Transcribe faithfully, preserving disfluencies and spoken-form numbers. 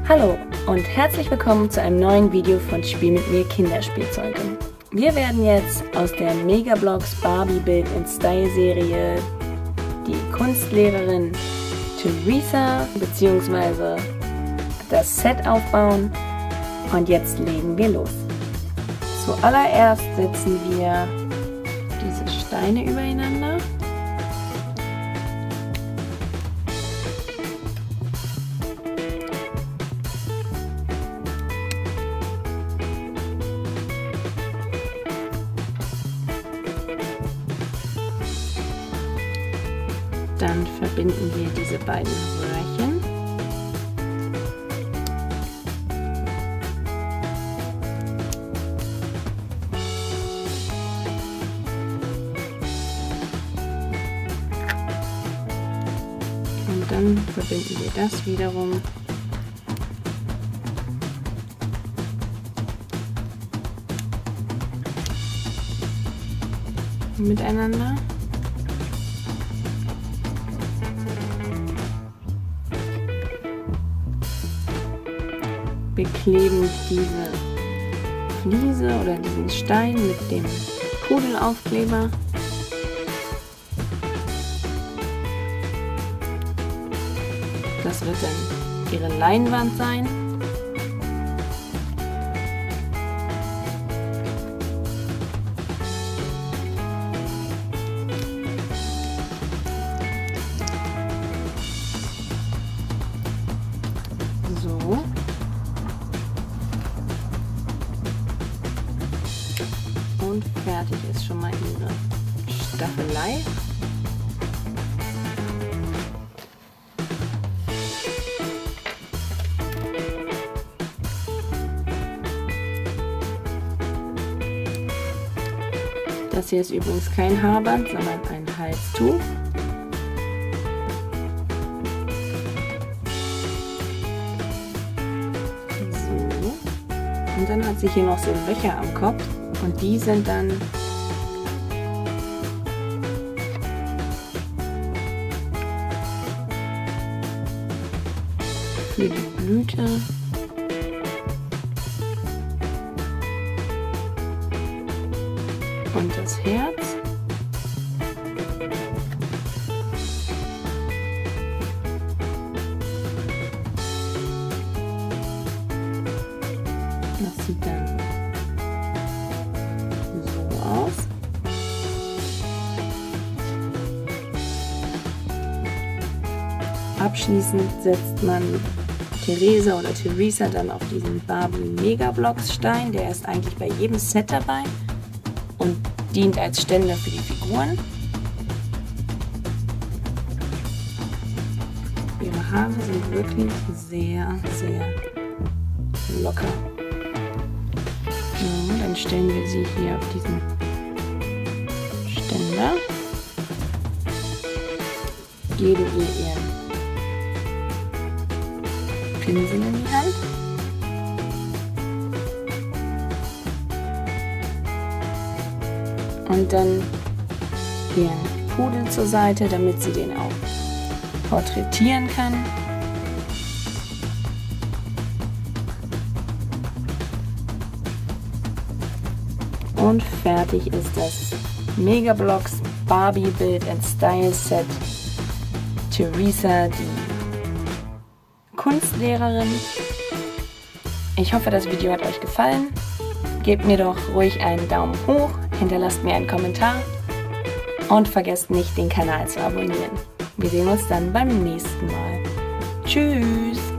Hallo und herzlich willkommen zu einem neuen Video von Spiel mit mir Kinderspielzeuge. Wir werden jetzt aus der Megablocks Barbie Build in Style Serie die Kunstlehrerin Theresa bzw. das Set aufbauen und jetzt legen wir los. Zuallererst setzen wir diese Steine übereinander. Dann verbinden wir diese beiden Röhrchen. Und dann verbinden wir das wiederum miteinander. Wir kleben diese Fliese oder diesen Stein mit dem Pudelaufkleber. Das wird dann ihre Leinwand sein. So. Und fertig ist schon mal ihre Staffelei. Das hier ist übrigens kein Haarband, sondern ein Halstuch. So. Und dann hat sie hier noch so Löcher am Kopf. Und die sind dann für die Blüte. Und das Herz. Das sieht dann aus. Abschließend setzt man Theresa oder Theresa dann auf diesen Barbie Megablocks Stein. Der ist eigentlich bei jedem Set dabei und dient als Ständer für die Figuren. Ihre Haare sind wirklich sehr, sehr locker. So, dann stellen wir sie hier auf diesen Ständer, geben ihr ihren Pinsel in die Hand und dann ihren Pudel zur Seite, damit sie den auch porträtieren kann. Und fertig ist das Megablocks Barbie Build and Style Set Theresa, die Kunstlehrerin. Ich hoffe, das Video hat euch gefallen. Gebt mir doch ruhig einen Daumen hoch, hinterlasst mir einen Kommentar und vergesst nicht, den Kanal zu abonnieren. Wir sehen uns dann beim nächsten Mal. Tschüss!